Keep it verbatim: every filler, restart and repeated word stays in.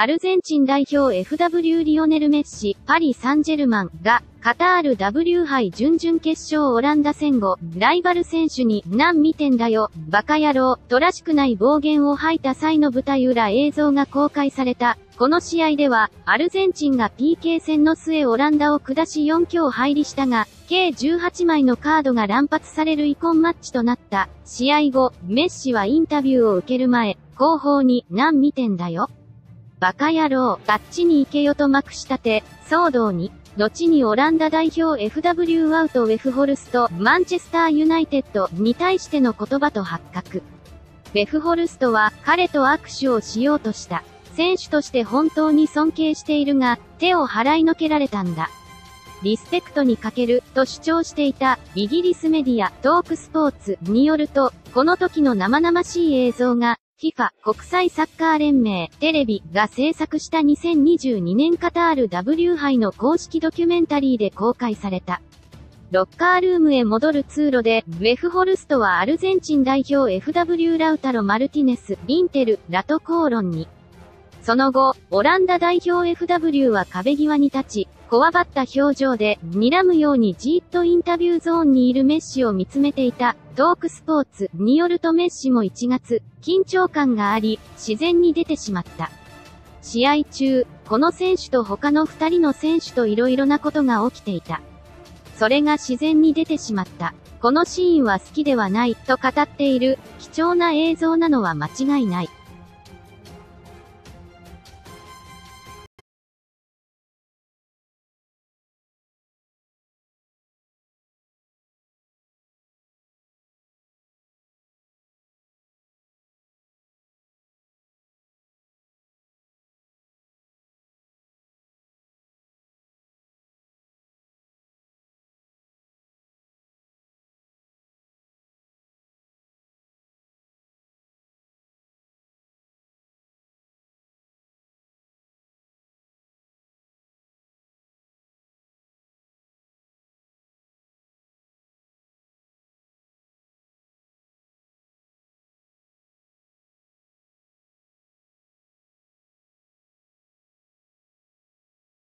アルゼンチン代表 エフダブリュー リオネル・メッシ、パリ・サンジェルマンが、カタール ダブリュー 杯準々決勝オランダ戦後、ライバル選手に、なん見てんだよ、バカ野郎、とらしくない暴言を吐いた際の舞台裏映像が公開された。この試合では、アルゼンチンが ピーケー 戦の末オランダを下しよん強入りしたが、計じゅうはちまいのカードが乱発される遺恨マッチとなった。試合後、メッシはインタビューを受ける前、後方に、なん見てんだよ。バカ野郎、あっちに行けよとまくし立て、騒動に。後にオランダ代表 エフダブリュー アウトウェフホルスト、マンチェスターユナイテッドに対しての言葉と発覚。ウェフホルストは彼と握手をしようとした。選手として本当に尊敬しているが、手を払いのけられたんだ。リスペクトに欠ける、と主張していた、イギリスメディア、トークスポーツによると、この時の生々しい映像が、フィファ 国際サッカー連盟テレビが制作したにせんにじゅうにねんカタール ダブリュー 杯の公式ドキュメンタリーで公開された。ロッカールームへ戻る通路で、ウェフホルストはアルゼンチン代表 エフダブリュー ラウタロ・マルティネス、インテル、ラト口論に。その後、オランダ代表 エフダブリュー は壁際に立ち、こわばった表情で、睨むようにじーっとインタビューゾーンにいるメッシを見つめていた。トークスポーツによるとメッシもいちがつ、緊張感があり、自然に出てしまった。試合中、この選手と他のふたりの選手と色々なことが起きていた。それが自然に出てしまった。このシーンは好きではない、と語っている、貴重な映像なのは間違いない。